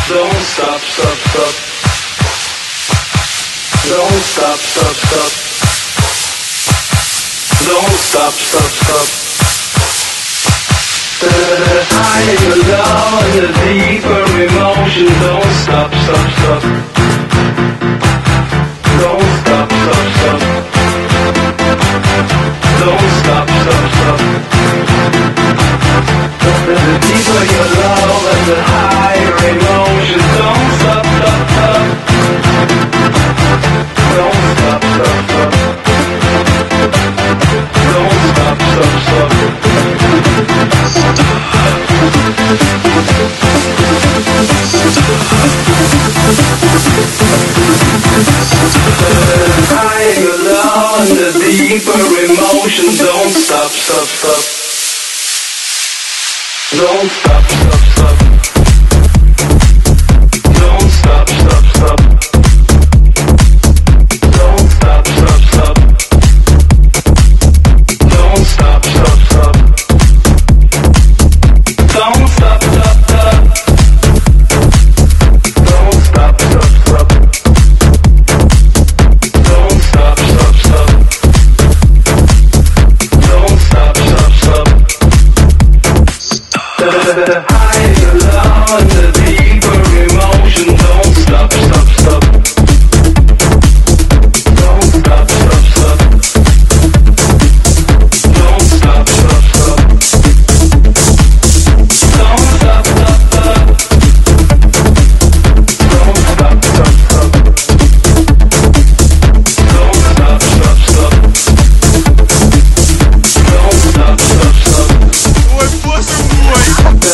Don't stop, stop, stop. Don't stop, stop, stop. Don't stop, stop, stop. The higher love and the deeper emotion. Don't stop, stop, stop. Don't stop, stop, stop. Don't stop, stop, stop. The deeper your love and the higher emotion. Don't stop, stop, stop. Don't stop, stop, stop. Don't stop, stop, stop. The higher love and the deeper emotion. Don't stop, stop, stop. Don't stop, stop, stop. Don't stop, stop, stop. Don't stop, stop, stop. Don't stop, stop, stop. Don't stop, stop, stop. Don't stop, stop, stop. Don't stop, stop, stop. Don't stop, stop, stop. The higher love and the deeper emotion. Don't stop, stop, stop. Don't stop, stop, stop. Don't stop, stop, stop. Don't stop, stop, stop. Don't stop, stop, stop. Don't stop, stop, stop. Don't stop, stop, stop. Ой, боже мой!